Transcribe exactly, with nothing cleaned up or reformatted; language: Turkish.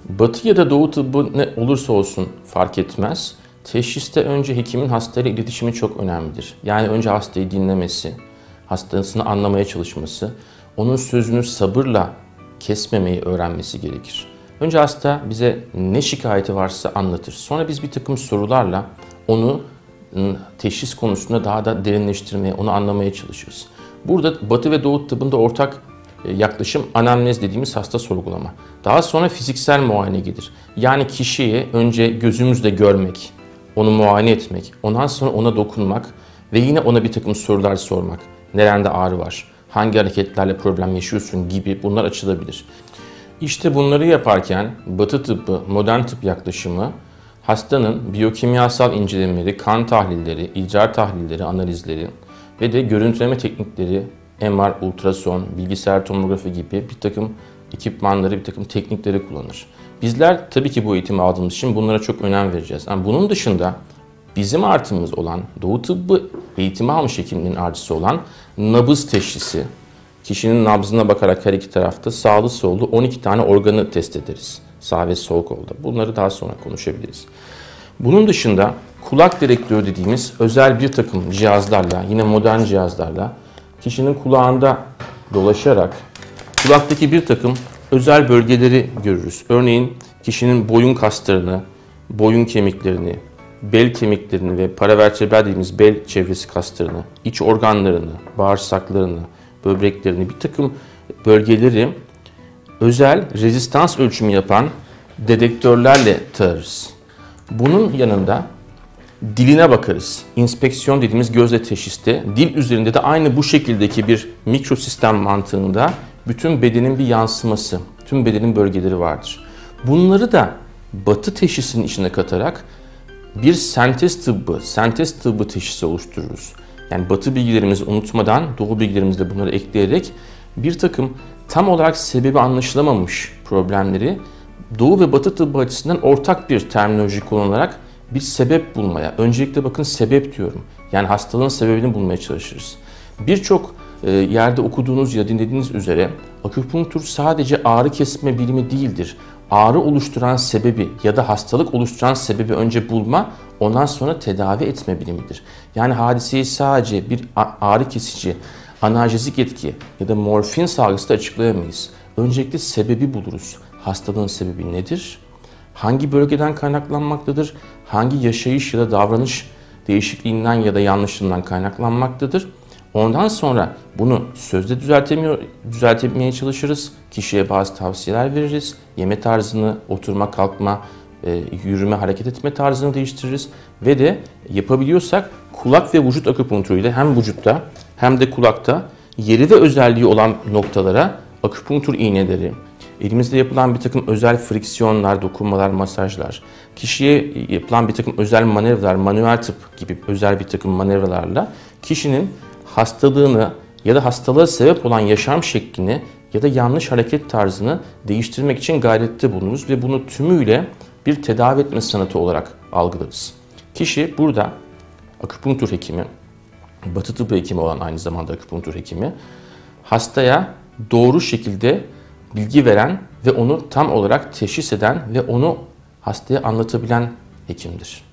Batı ya da Doğu tıbbı ne olursa olsun fark etmez. Teşhiste önce hekimin hastayla iletişimi çok önemlidir. Yani önce hastayı dinlemesi, hastasını anlamaya çalışması, onun sözünü sabırla kesmemeyi öğrenmesi gerekir. Önce hasta bize ne şikayeti varsa anlatır. Sonra biz bir takım sorularla onu teşhis konusunda daha da derinleştirmeye, onu anlamaya çalışırız. Burada Batı ve Doğu tıbbında ortak yaklaşım anamnez dediğimiz hasta sorgulama. Daha sonra fiziksel muayene gelir. Yani kişiyi önce gözümüzle görmek, onu muayene etmek, ondan sonra ona dokunmak ve yine ona bir takım sorular sormak. Nerede ağrı var, hangi hareketlerle problem yaşıyorsun gibi bunlar açılabilir. İşte bunları yaparken Batı tıbbı, modern tıp yaklaşımı hastanın biyokimyasal incelemeleri, kan tahlilleri, idrar tahlilleri, analizleri ve de görüntüleme teknikleri, M R, ultrason, bilgisayar tomografi gibi bir takım ekipmanları, bir takım teknikleri kullanır. Bizler tabii ki bu eğitimi aldığımız için bunlara çok önem vereceğiz. Ama bunun dışında bizim artımız olan, Doğu tıbbı eğitimi almış hekimlerin artısı olan nabız teşhisi, kişinin nabzına bakarak her iki tarafta sağlı sollu on iki tane organı test ederiz. Sağ ve sol kolda. Bunları daha sonra konuşabiliriz. Bunun dışında kulak dedektörü dediğimiz özel bir takım cihazlarla, yine modern cihazlarla kişinin kulağında dolaşarak kulaktaki bir takım özel bölgeleri görürüz. Örneğin kişinin boyun kaslarını, boyun kemiklerini, bel kemiklerini ve paravertebral dediğimiz bel çevresi kaslarını, iç organlarını, bağırsaklarını, böbreklerini, bir takım bölgeleri özel rezistans ölçümü yapan dedektörlerle tararız. Bunun yanında diline bakarız. İnspeksiyon dediğimiz gözle teşhiste, dil üzerinde de aynı bu şekildeki bir mikrosistem mantığında bütün bedenin bir yansıması, tüm bedenin bölgeleri vardır. Bunları da Batı teşhisinin içine katarak bir sentez tıbbı, sentez tıbbı teşhisi oluştururuz. Yani Batı bilgilerimizi unutmadan Doğu bilgilerimizi de bunları ekleyerek bir takım tam olarak sebebi anlaşılamamış problemleri Doğu ve Batı tıbbı açısından ortak bir terminoloji kullanarak bir sebep bulmaya, öncelikle bakın sebep diyorum. Yani hastalığın sebebini bulmaya çalışırız. Birçok yerde okuduğunuz ya dinlediğiniz üzere akupunktur sadece ağrı kesme bilimi değildir. Ağrı oluşturan sebebi ya da hastalık oluşturan sebebi önce bulma, ondan sonra tedavi etme bilimidir. Yani hadiseyi sadece bir ağrı kesici, analjezik etki ya da morfin salgısıyla açıklayamayız. Öncelikle sebebi buluruz. Hastalığın sebebi nedir? Hangi bölgeden kaynaklanmaktadır? Hangi yaşayış ya da davranış değişikliğinden ya da yanlışlığından kaynaklanmaktadır? Ondan sonra bunu sözde düzeltemiyor, düzeltmeye çalışırız. Kişiye bazı tavsiyeler veririz. Yeme tarzını, oturma, kalkma, e, yürüme, hareket etme tarzını değiştiririz. Ve de yapabiliyorsak kulak ve vücut akupunkturuyla hem vücutta hem de kulakta yeri ve özelliği olan noktalara akupunktur iğneleri, elimizde yapılan bir takım özel friksiyonlar, dokunmalar, masajlar, kişiye yapılan bir takım özel manevralar, manuel tıp gibi özel bir takım manevralarla kişinin hastalığını ya da hastalığa sebep olan yaşam şeklini ya da yanlış hareket tarzını değiştirmek için gayrette bulunuruz ve bunu tümüyle bir tedavi etme sanatı olarak algılarız. Kişi burada akupunktur hekimi, Batı tıbbı hekimi olan aynı zamanda akupunktur hekimi, hastaya doğru şekilde bilgi veren ve onu tam olarak teşhis eden ve onu hastaya anlatabilen hekimdir.